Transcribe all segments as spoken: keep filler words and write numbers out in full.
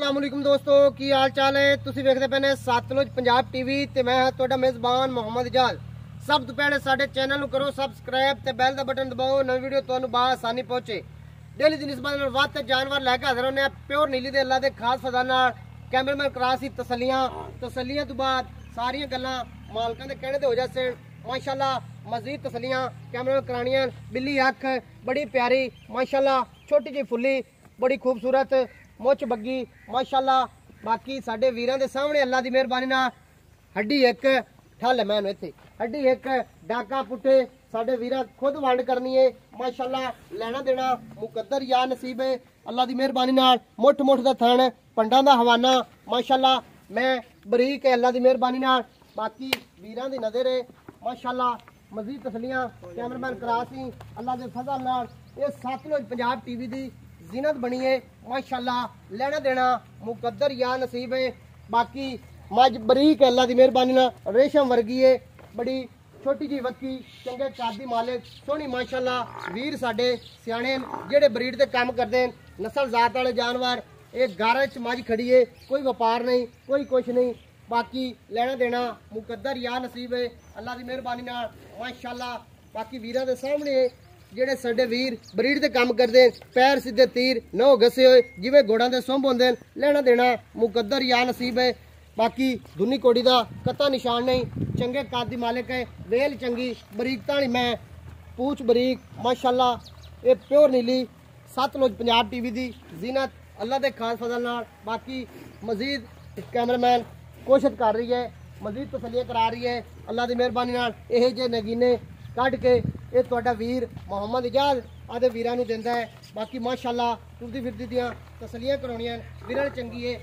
अस्सलाम वालेकुम दोस्तों, की हाल चाल है। तुसी वेखदे पे ने सतलुज पंजाब टीवी ते मैं हां तुहाडा मेज़बान मोहम्मद इजाज। सब तो पहले साडे चैनल नूं करो सबसक्राइब ते बैल दा बटन दबाओ, नवी वीडियो तुहानूं बाआसानी पहुंचे। डेली दी निस्बत नाल वध ते जानवर लैके हाज़र होने प्योर नीली दे अल्लाह दे खास फज़ल नाल। कैमरामैन करा सी तसल्लियां तसल्लियां तो बाद सारियां गल्लां मालकां दे कहणे ते हो जासे माशाअल्लाह। मजीद तसल्लियां कैमरामैन करानियां। बिल्ली अख बड़ी प्यारी माशाअल्लाह, छोटी जी फुल्ली बड़ी खूबसूरत मुच बग्गी माशाअल्लाह। बाकी साडे वीरां दे सामने अल्लाह दी मेहरबानी नाल हड्डी एक ठल है मैनू इत्थे हड्डी एक डाका पुट्ठे साडे वीरां खुद वंड करनी है माशाअल्लाह। लेना देना मुकद्दर या नसीब है अल्लाह दी मेहरबानी नाल। मुठ मुठ दा थण पंडां दा हवाना माशाअल्लाह। मैं बरीक है अल्लाह दी मेहरबानी नाल। बाकी वीरां दी नज़र है माशाअल्लाह। मजीद तसलियां कैमरामैन करासी अल्लाह दे फजल नाल। ये सतलुज पंजाब टीवी दी जीनत बनी है माशाअल्लाह। लेना देना मुकद्दर या नसीब है। बाकी मज बरीक है अल्लाह दी मेहरबानी नाल, रेशम वर्गी है बड़ी छोटी जी वक्की चंगे कादी मालिक सोहनी माशाअल्लाह। वीर साडे सियाणे जेड़े ब्रीड ते काम करदे नस्ल जात वाले जानवर। एक गारा च मज खड़ी है, कोई व्यापार नहीं कोई कुछ नहीं। बाकी लेना देना मुकद्दर या नसीब है अल्लाह दी मेहरबानी नाल माशाअल्लाह। बाकी वीरां दे सामने जेड़े साडे वीर ब्रीड ते काम करदे पैर सीधे तीर नौ घसे होए जिवें घोड़ां दे सुंभ होंदे। लेना देना मुकद्दर या नसीब है। बाकी दुनी कोड़ी दा कता निशान नहीं, चंगे कादी मालिक है। वेल चंगी बरीकता वाली मैं पूछ बरीक माशाअल्लाह। ये प्योर नीली सतलुज पंजाब टीवी दी जीनत अल्लाह दे खास फजल नाल। बाकी मजीद कैमरामैन कोशिश कर रही है, मजीद तसल्लियां करा रही है अल्लाह दी मेहरबानी नाल। इहे जे नगीने कढ़ के ये तुहाडा वीर मोहम्मद इजाज आदे वीरां नूं दिंदा है। बाकी माशाअल्लाह टुरदी फिरदी दियां तसल्लियां कराउणियां वीरां चंगी है।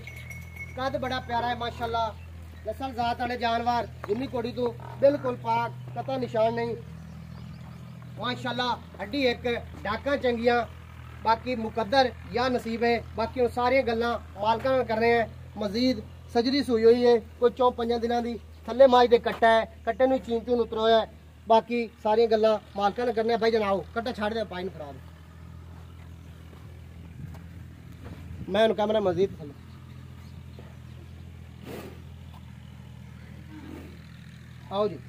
कद बड़ा प्यारा है माशाअल्लाह। नस्ल जात वाले जानवर दुनी कोड़ी तो बिल्कुल पाक कता निशान नहीं माशाअल्लाह। हड्डी एक डाका चंगियां। बाकी मुकद्दर या नसीब है। बाकी सारियां गल्लां मालकां नाल कर रहे हैं। मजीद सजरी सूई हुई है कोई चौ पंजां दिनां दी। थल्ले माज दे कट्टा है, कट्टे नूं चीन चून उतरोया है। बाकी सारियां गल्लां मालकां नाल करने। भाई जनाओ कट्टा छड़ दे पाई नूं फड़ा दे। मैं उन्हें कैमरा मजीद थल्ले आओ जी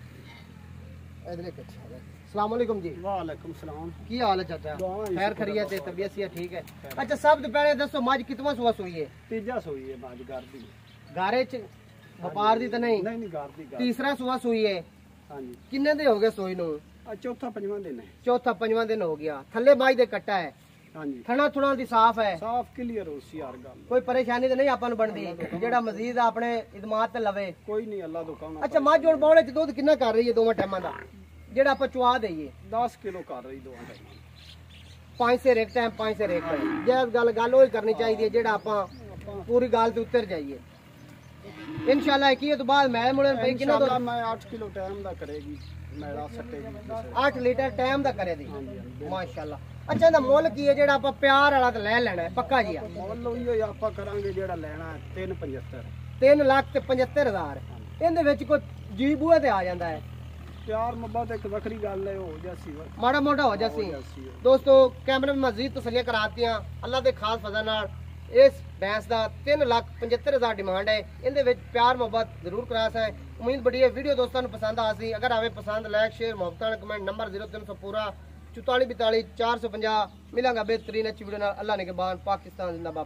इधर। अस्सलाम वालेकुम जी। वालेकुम सलाम। की हाल है चाचा? खैर खैरियत है, तबीयत सी ठीक है। अच्छा सब तो पहले दसो मज कितवा सुआ सोई है? तीजा सोई है मज घर दी। गारे च व्यापार दी तो नहीं? नहीं नहीं घर दी। तीसरा सुआ सोई है। हां जी। किन्ने दिन हो गए सोई नु? चौथा पंजवां दिन है। चौथा पंजवां दिन हो गया। थल्ले मज दे कट्टा है। हां जी। थना थुना दी साफ है, साफ क्लियर हो सी यार गल। कोई परेशानी तो नहीं आपन बनदी जेड़ा मजीद अपने इदमात ते लवे? कोई नहीं अल्लाह तो कहना। अच्छा मज हुण बौले च दूध कितना कर रही है दोवां टाइमां दा जेड़ा आप चुआ दईए? दस किलो कर रही दोवां टाइमां। पांच से एक टाइम पांच से एक टाइम जैस गल गल ओही करनी चाहिए जेड़ा आपां पूरी गल ते उतर जाइए इंशाअल्लाह। की तो बाद मैं मुड़े भाई कितना दो मैं आठ किलो टाइम दा करेगी मेरा सट्टेगी। आठ लीटर टाइम दा करे दी माशाअल्लाह। अच्छा दा मुੱਲ की है जेड़ा आप प्यार वाला ते ले लेना है पक्का जी? मुੱਲ ओही आपा करांगे जेड़ा लेना है तीन पचहत्तर तीन लाख ते पचहत्तर हजार। इहदे विच कोई जी बूहे ते आ जांदा है? प्यार मोहब्बत एक वखरी गल है हो जासी माड़ा मोटा हो जासी। दोस्तों कैमरे में मजीद तसल्लियां करातियां अल्लाह दे खास फजल नाल। इस भैंस का तीन लाख पचहत्तर हजार डिमांड है। इहदे विच प्यार मोहब्बत जरूर करा सा। उम्मीद बड़ी है वीडियो दोस्तों को पसंद आ सी। अगर आवे पसंद लाइक शेयर मोहब्बत कमेंट नंबर जीरो तीन सौ पूरा चौताली बताली चार सौ पंजा। मिलांगा बेहतरीन अच्छी वीडियो नाल। अल्लाह ने के बाद पाकिस्तान जिंदाबाद।